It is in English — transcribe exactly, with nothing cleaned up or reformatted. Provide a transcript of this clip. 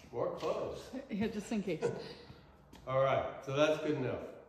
Or clothes. Yeah, just in case. All right, so that's good enough.